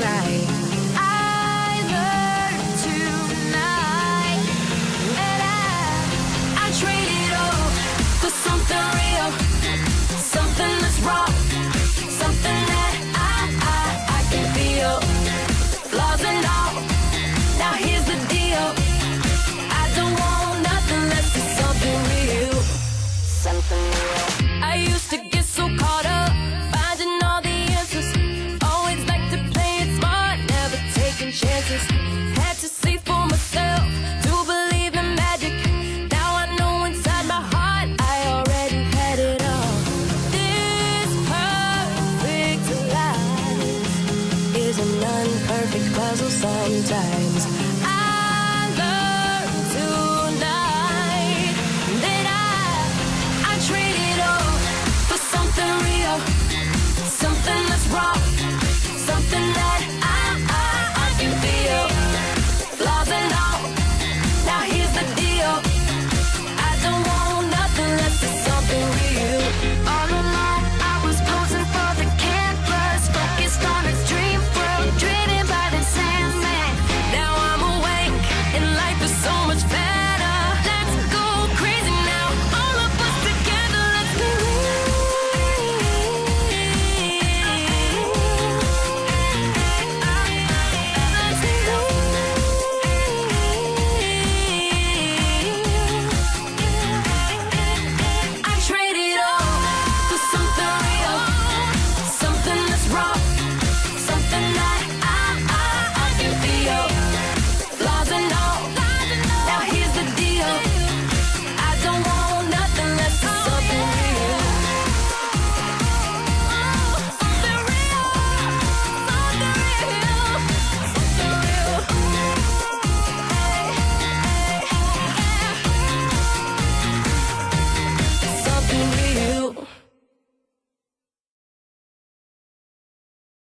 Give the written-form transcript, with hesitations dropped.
right. I learned tonight that I trade it all for something real, something that's wrong, something that I can feel. Flaws and all. Now here's the deal. I don't want nothing less than something real, something real. I used to get so caught up finding all the answers. Always like to play it smart, never taking chances. Had to see for myself to believe in magic. Now I know inside my heart I already had it all. This perfect life is an unperfect puzzle sometimes. I learned tonight that I trade it all for something real, something that's wrong, something that